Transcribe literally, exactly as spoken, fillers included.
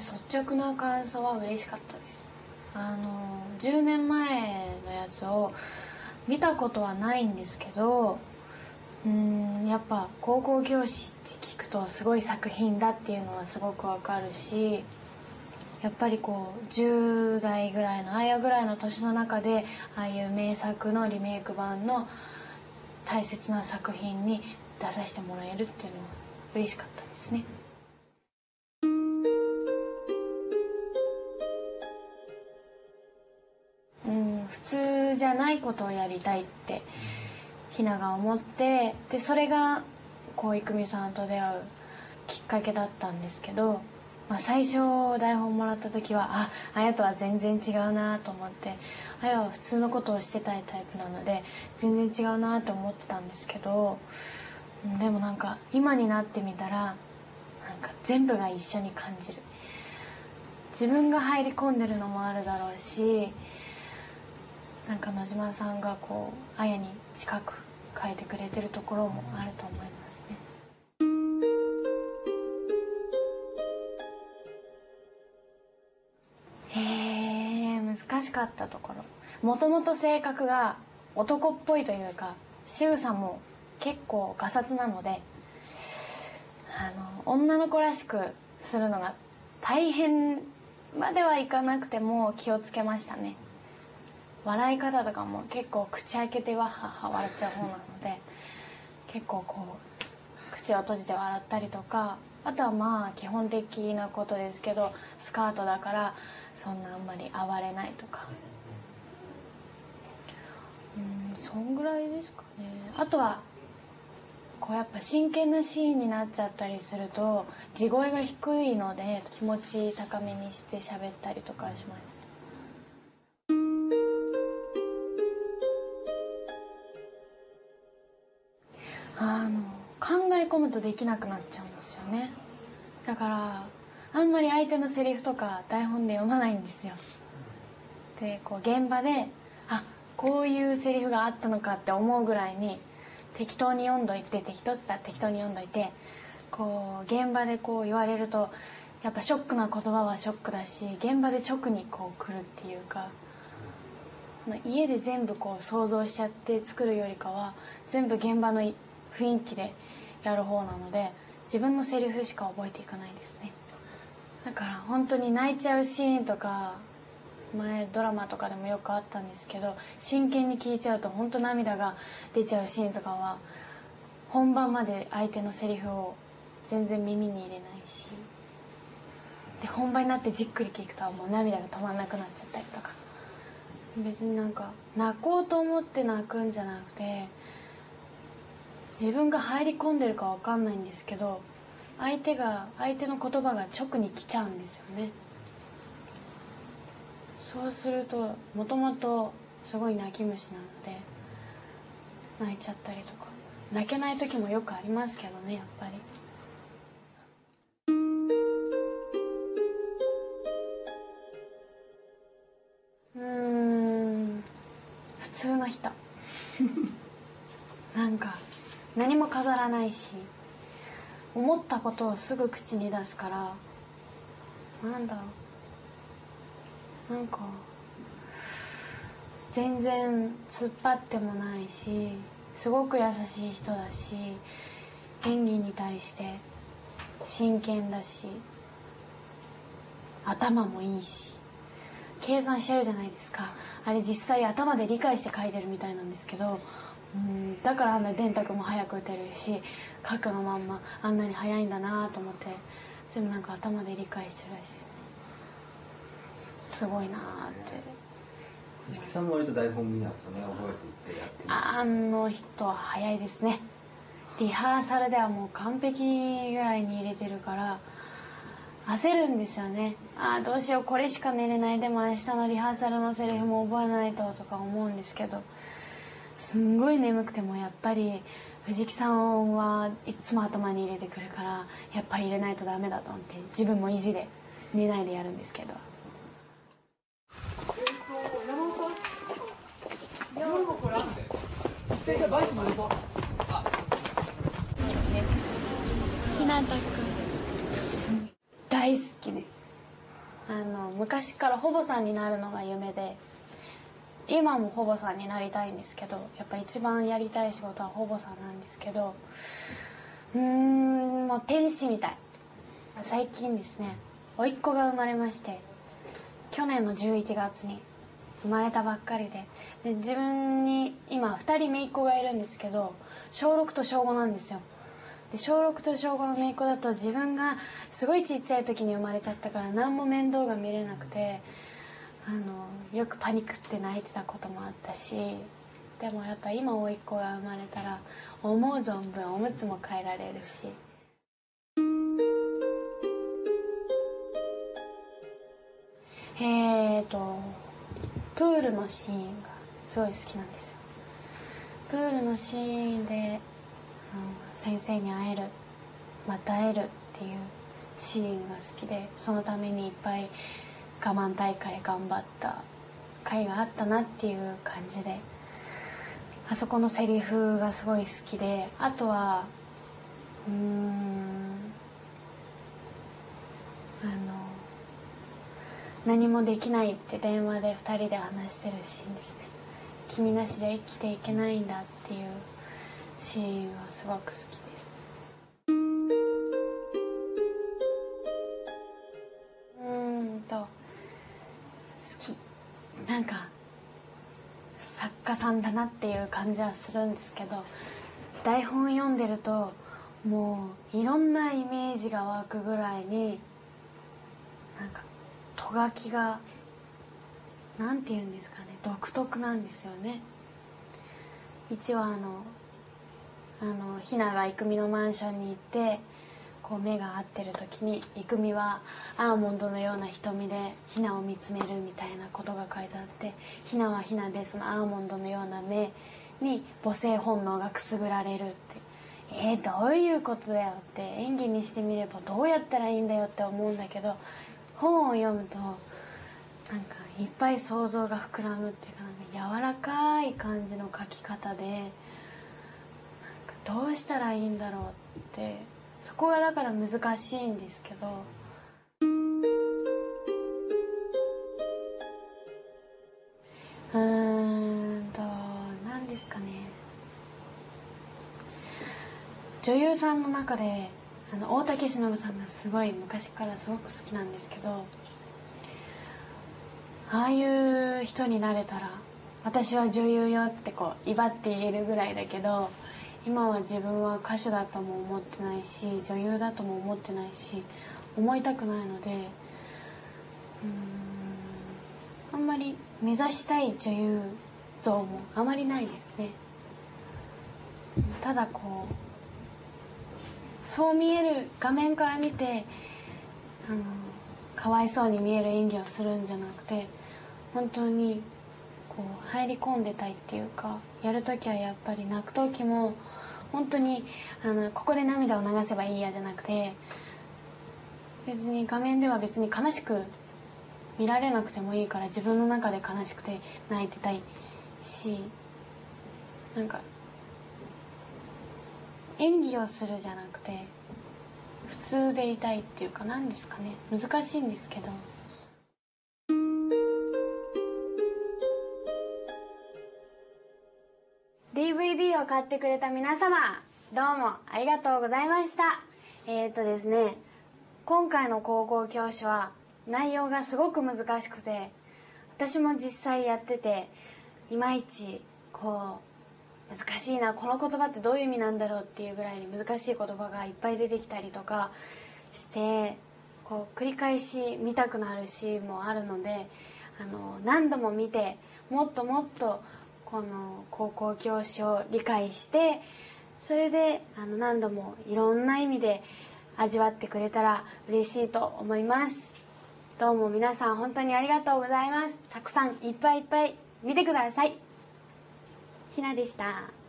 率直な感想は嬉しかったです。あのじゅうねんまえのやつを見たことはないんですけど、うーんやっぱ高校教師って聞くとすごい作品だっていうのはすごくわかるし、やっぱりこうじゅう代ぐらいのあやぐらいの年の中でああいう名作のリメイク版の大切な作品に出させてもらえるっていうのは嬉しかったですね。うん、普通じゃないことをやりたいってひなが思って、でそれがこう郁美さんと出会うきっかけだったんですけど、まあ、最初台本もらった時はああやとは全然違うなと思って、あやは普通のことをしてたいタイプなので全然違うなと思ってたんですけど、でもなんか今になってみたらなんか全部が一緒に感じる。自分が入り込んでるのもあるだろうし、なんか野島さんがこうあやに近く書いてくれてるところもあると思いますね。へえ、難しかったところ、もともと性格が男っぽいというか仕草も結構ガサツなので、あの女の子らしくするのが大変まではいかなくても気をつけましたね。笑い方とかも結構口開けてわっはっは笑っちゃう方なので、結構こう口を閉じて笑ったりとか、あとはまあ基本的なことですけどスカートだからそんなあんまり暴れないとか、うんそんぐらいですかね。あとはこうやっぱ真剣なシーンになっちゃったりすると地声が低いので気持ち高めにして喋ったりとかします。あの考え込むとできなくなっちゃうんですよね。だからあんまり相手のセリフとか台本で読まないんですよ。でこう現場であこういうセリフがあったのかって思うぐらいに適当に読んどいて、適当って言ったら適当に読んどいて、こう現場でこう言われるとやっぱショックな言葉はショックだし、現場で直にこう来るっていうか、家で全部こう想像しちゃって作るよりかは全部現場の雰囲気でやる方なので自分のセリフしか覚えていかないですね。だから本当に泣いちゃうシーンとか前ドラマとかでもよくあったんですけど、真剣に聞いちゃうと本当涙が出ちゃうシーンとかは本番まで相手のセリフを全然耳に入れないし、で本番になってじっくり聞くともう涙が止まんなくなっちゃったりとか、別になんか泣こうと思って泣くんじゃなくて自分が入り込んでるかわかんないんですけど相手が相手の言葉が直に来ちゃうんですよね。そうするともともとすごい泣き虫なので泣いちゃったりとか、泣けない時もよくありますけどね、やっぱり。うーん普通の人なんか何も飾らないし思ったことをすぐ口に出すから、なんだろう、なんか全然突っ張ってもないしすごく優しい人だし演技に対して真剣だし頭もいいし計算してるじゃないですか。あれ実際頭で理解して書いてるみたいなんですけど、うんだからあんな電卓も早く打てるし書くのまんまあんなに早いんだなと思って全部なんか頭で理解してるらしいですね。すごいなーって。 藤木さんも割と台本見なくてね覚えていってやってます。 あの人は早いですね。リハーサルではもう完璧ぐらいに入れてるから焦るんですよね。あーどうしようこれしか寝れない、でも明日のリハーサルのセリフも覚えないととか思うんですけど、すんごい眠くてもやっぱり藤木さんはいつも頭に入れてくるからやっぱり入れないとダメだと思って自分も意地で寝ないでやるんですけど。ひなたくん大好きです。 昔から保母さんになるのが夢で、今も保母さんになりたいんですけど、やっぱ一番やりたい仕事は保母さんなんですけど、うーんもう天使みたい。最近ですね、甥っ子が生まれまして、去年のじゅういちがつに生まれたばっかり で, で自分に今ふたり姪っ子がいるんですけど、しょうろくとしょうごなんですよ。でしょうろくとしょうごの姪っ子だと自分がすごいちっちゃい時に生まれちゃったから何も面倒が見れなくて、あのよくパニックって泣いてたこともあったし、でもやっぱ今甥っ子が生まれたら思う存分おむつも替えられるし、えーとプールのシーンがすごい好きなんですよ。プールのシーンで先生に会える、また会えるっていうシーンが好きで、そのためにいっぱい我慢大会頑張った回があったなっていう感じで、あそこのセリフがすごい好きで、あとはうーんあの何もできないって電話でふたりで話してるシーンですね。君なしじゃ生きていけないんだっていうシーンはすごく好きです。うーんと好き、なんか作家さんだなっていう感じはするんですけど、台本読んでるともういろんなイメージが湧くぐらいに、なんかとがきがなんていうんですかね、独特なんですよね。いちわのあのひなが郁美のマンションに行ってこう目が合ってる時に、郁美はアーモンドのような瞳でひなを見つめるみたいなことが書いてあって、ひなはひなでそのアーモンドのような目に母性本能がくすぐられるって、えー、どういうことだよって、演技にしてみればどうやったらいいんだよって思うんだけど、本を読むとなんかいっぱい想像が膨らむっていうか、なんか柔らかい感じの書き方で、なんかどうしたらいいんだろうって、そこがだから難しいんですけど、うーんと何ですかね、女優さんの中であの大竹しのぶさんがすごい昔からすごく好きなんですけど、ああいう人になれたら私は女優よってこう威張って言えるぐらいだけど、今は自分は歌手だとも思ってないし女優だとも思ってないし思いたくないので、うーんあんまり目指したい女優像もあまりないですね。ただこうそう見える、画面から見てあのかわいそうに見える演技をするんじゃなくて、本当にこう入り込んでたいっていうか、やるときはやっぱり泣くときも本当にあのここで涙を流せばいいやじゃなくて、別に画面では別に悲しく見られなくてもいいから自分の中で悲しくて泣いてたいし、なんか演技をするじゃなくて普通でいたいっていうか、なんですかね、難しいんですけど。ディーブイディー を買ってくれた皆様、どうもありがとうございました。えーとですね、今回の高校教師は内容がすごく難しくて、私も実際やってていまいちこう難しいな、この言葉ってどういう意味なんだろうっていうぐらいに難しい言葉がいっぱい出てきたりとかして、こう繰り返し見たくなるシーンもあるので、あの何度も見てもっともっとこの高校教師を理解して、それであの何度もいろんな意味で味わってくれたら嬉しいと思います。どうも皆さん本当にありがとうございます。たくさんいっぱいいっぱい見てください。ひなでした。